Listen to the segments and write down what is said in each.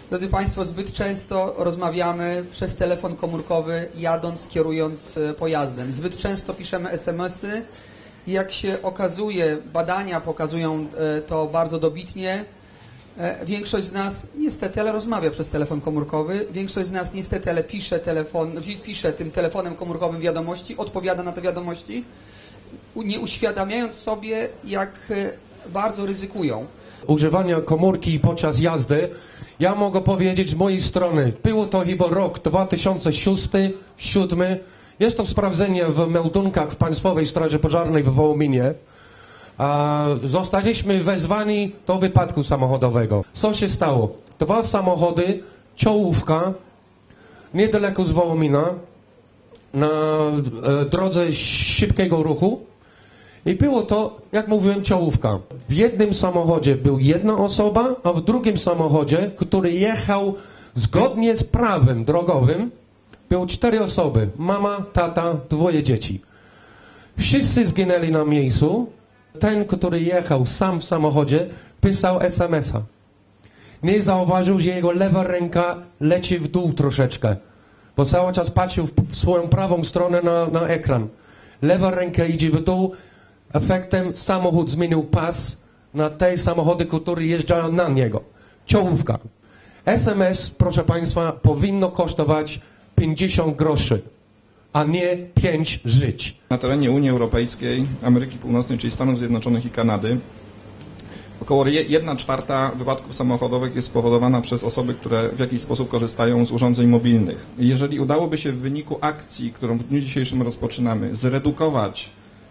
Drodzy Państwo, zbyt często rozmawiamy przez telefon komórkowy, jadąc, kierując pojazdem. Zbyt często piszemy SMS-y. Jak się okazuje, badania pokazują to bardzo dobitnie, większość z nas niestety, ale rozmawia przez telefon komórkowy. Większość z nas niestety, ale pisze tym telefonem komórkowym wiadomości, odpowiada na te wiadomości, nie uświadamiając sobie, jak bardzo ryzykują. Używania komórki podczas jazdy, ja mogę powiedzieć z mojej strony, było to chyba rok 2006-2007. Jest to sprawdzenie w meldunkach w Państwowej Straży Pożarnej w Wołominie. Zostaliśmy wezwani do wypadku samochodowego. Co się stało? Dwa samochody, czołówka, niedaleko z Wołomina, na drodze szybkiego ruchu. I było to, jak mówiłem, czołówka. W jednym samochodzie był jedna osoba, a w drugim samochodzie, który jechał zgodnie z prawem drogowym, było 4 osoby. Mama, tata, 2 dzieci. Wszyscy zginęli na miejscu. Ten, który jechał sam w samochodzie, pisał SMS-a. Nie zauważył, że jego lewa ręka leci w dół troszeczkę, bo cały czas patrzył w swoją prawą stronę na ekran. Lewa ręka idzie w dół. Efektem samochód zmienił pas na te samochody, które jeżdżają na niego. Czołówka. SMS, proszę Państwa, powinno kosztować 50 groszy, a nie 5 żyć. Na terenie Unii Europejskiej, Ameryki Północnej, czyli Stanów Zjednoczonych i Kanady, około 1/4 wypadków samochodowych jest spowodowana przez osoby, które w jakiś sposób korzystają z urządzeń mobilnych. Jeżeli udałoby się w wyniku akcji, którą w dniu dzisiejszym rozpoczynamy, zredukować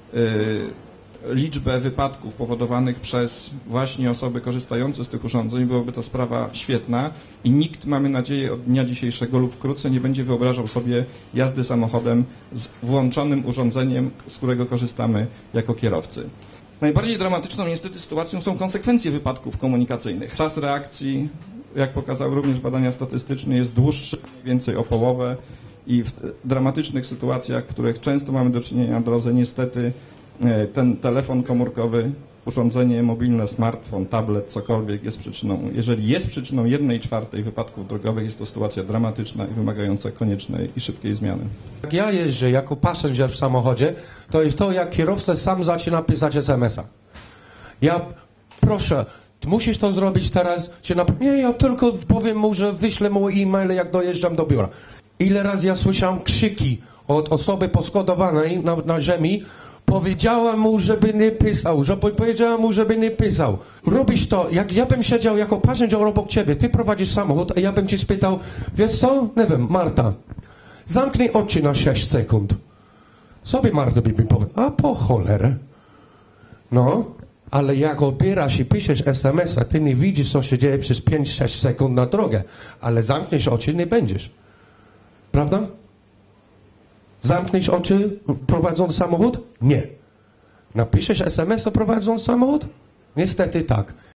liczbę wypadków powodowanych przez właśnie osoby korzystające z tych urządzeń, byłoby to sprawa świetna i nikt, mamy nadzieję, od dnia dzisiejszego lub wkrótce nie będzie wyobrażał sobie jazdy samochodem z włączonym urządzeniem, z którego korzystamy jako kierowcy. Najbardziej dramatyczną niestety sytuacją są konsekwencje wypadków komunikacyjnych. Czas reakcji, jak pokazały również badania statystyczne, jest dłuższy, mniej więcej o połowę i w dramatycznych sytuacjach, w których często mamy do czynienia na drodze, niestety ten telefon komórkowy, urządzenie mobilne, smartfon, tablet, cokolwiek jest przyczyną. Jeżeli jest przyczyną 1/4 wypadków drogowych, jest to sytuacja dramatyczna i wymagająca koniecznej i szybkiej zmiany. Jak ja jeżdżę jako pasażer w samochodzie, to jest to, jak kierowca sam zaczyna pisać SMS-a. Ja proszę, musisz to zrobić teraz, nie, ja tylko powiem mu, że wyślę mu e-mail, jak dojeżdżam do biura. Ile razy ja słyszałem krzyki od osoby poszkodowanej na ziemi, powiedziała mu, żeby nie pisał, powiedziała mu, żeby nie pisał. Robisz to, jak ja bym siedział jako pasażer obok ciebie, ty prowadzisz samochód, a ja bym ci spytał, wiesz co, nie wiem, Marta, zamknij oczy na 6 sekund. Sobie Marta by mi powie, a po cholerę. No, ale jak odbierasz i piszesz SMS-a, ty nie widzisz, co się dzieje przez 5-6 sekund na drogę, ale zamkniesz oczy, nie będziesz. Prawda? Zamkniesz oczy prowadząc samochód? Nie. Napiszesz SMS-a prowadząc samochód? Niestety tak.